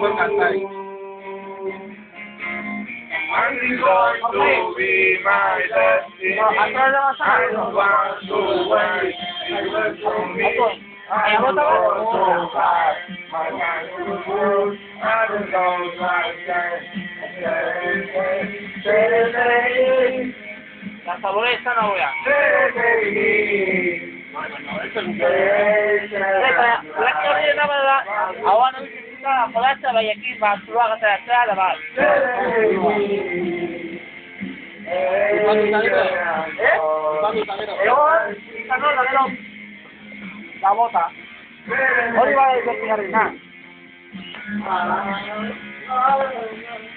puedes cantar. I'm going to be my destiny. I don't want to wait. Look from me. I don't want to hide. My mind is full. I don't know my La saboresa no voy a. Awak nak kita merasa banyak kita keluar kata saya dah. La bota. Hoy va a ir a